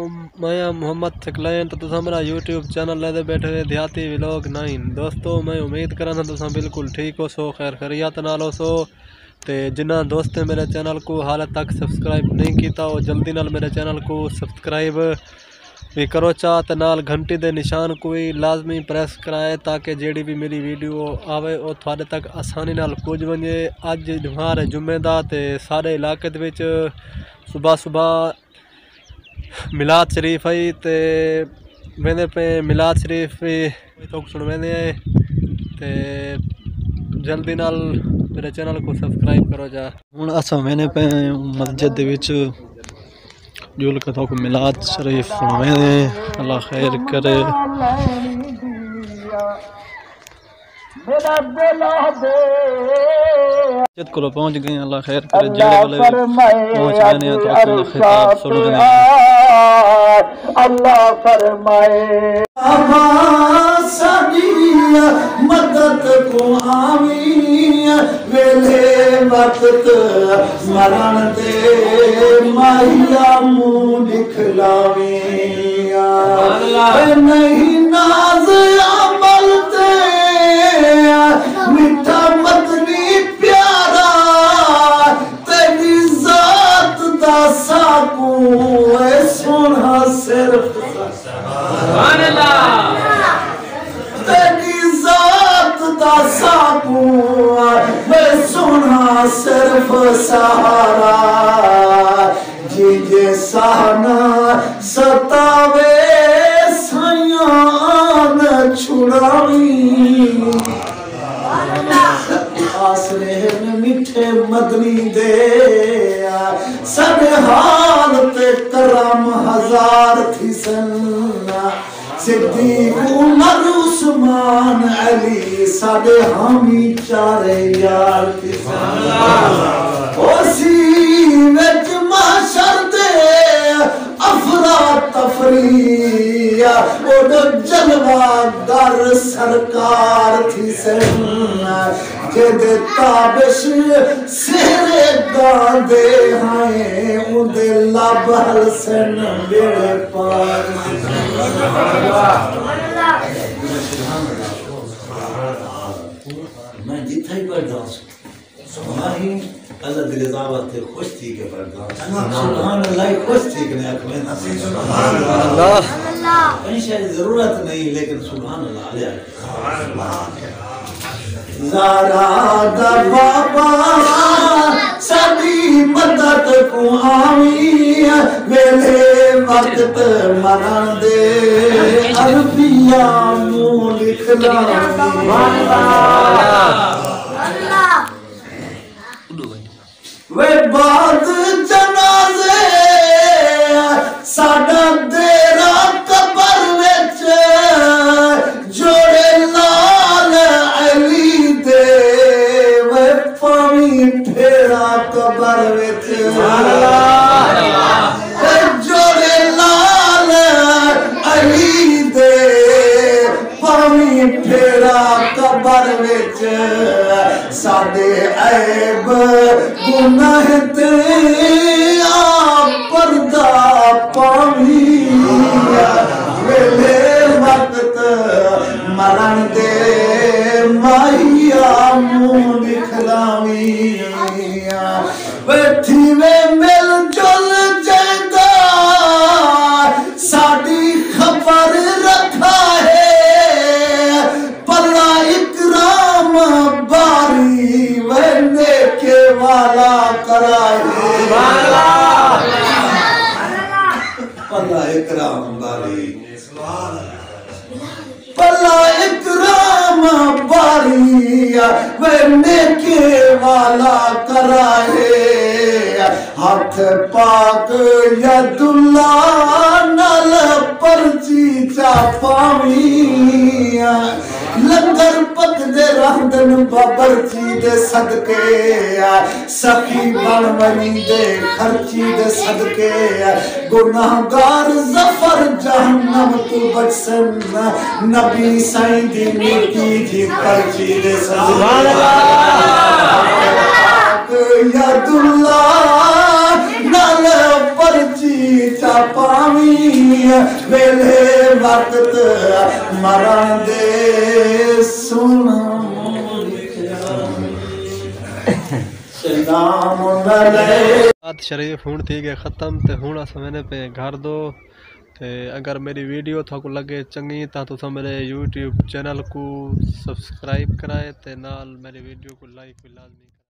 میں محمد تھکلین تو تساں میرا یوٹیوب چینل لے دے بیٹھے دیہاتی ولاگ 9 دوستو میں امید کراں تساں بالکل ٹھیک ہو سو خیر خیریت نال ہو سو تے جنہ دوست نے میرے چینل کو حال تک سبسکرائب نہیں کیتا وہ جلدی نال میرے چینل کو سبسکرائب بھی کرو چاہ تے نال گھنٹی دے نشان کو بھی لازمی پریس کرائے تاکہ جیڑی بھی میری ویڈیو آوے وہ تھوڑے تک آسانی نال پہنچ ونجے۔ اج جمعہ جمعے دا تے سارے علاقے دے وچ صبح صبح میلاد شریف آئی تے ویندے پہ میلاد شریف بھی توک سن ویندے ہیں تے جلدی نال میرے چینل کو سبسکرائب کرو جا۔ ہن اساں ویندے پہ مسجد دے وچ جول کے توک میلاد شریف سن ویندے ہیں، اللہ خیر کرے۔ مسجد کو پہنچ گئے، اللہ خیر کرے، جڑے والے پہنچ گئے ہیں تو اپنا خطاب سن رہے ہیں۔ اللہ فرمائے ساڈی مدد کو آویں ویلے وقت مرن دے ماہیا منہ دکھلاویں نہیں ناز عمل تے میٹھا مدنی پیارا تیری ذات دا ساکو اے سونا صرف سبحان اللہ تیری ذات دا ساکو اے سونا صرف سہارا جی جے سہنا ستاوے سیان چھڑاویں آسرے میٹھے مدنی دے سب حال تے کرم ہزار تھی سن صدیق عمر عثمان علی ساڈے حامی چارے یار تھی سن اسی وچ محشر دے افراتفری اوڈ جلوہ گر سرکار تھی سن جد تابش سہرے گاندے ہیں اندے لابل سن میرے پار میں جتھا ہی پڑھتا ہوں سبحانی اللہ دل عذابت تے خوش تھی کے پڑھتا ہوں سبحان اللہ خوش تھی کہ نہیں اکمین سبحان اللہ کہیں شاید ضرورت نہیں لیکن سبحان اللہ علیہ زارا دا بابا سبھی مدد کو آویں ویلے وقت مرن دے عربیاں نو لکھلاویں وے بعد جنازے ساڈا دیرا قبر وچ جوڑے لال علی دے وے پاویں پھیرا قبر وچ جوڑے لال علی دے پاویں پھیرا قبر وچ ساڈے عیب گناہ تے پردہ پاویں ویلے وقت مرن دے ماہیا منہ دکھلاویں بیٹھی وے مل جل جیندا ساڈی خبر رکھا ہے پلا اکرام باری وے نیکے والا کرائے پلا اکرام باری پلا اکرام باری وے نیکے والا کرائے ہاتھ پاک ید اللہ نال پرچی چاپاویں لنگر پک دے رہندن بابرچی دے صدقے سخی بن منی دے خرچی دے صدقے گناہگار ظفر جہنم تو بچ سن نبی سائیں دی نیکی دی پرچی دے صدقے ید اللہ نال پرچی چاپاویں نہیں ویلے وقت مرن دے سونا سلام علیکم. بات شریف ہوں تھی کہ ختم تے ہوں اس میں نے پہ گھر دو تے اگر میری ویڈیو تھا کو لگے چنگی تا تو میرے یوٹیوب چینل کو سبسکرائب کرائے تے نال میری ویڈیو کو لائک بھی لازمی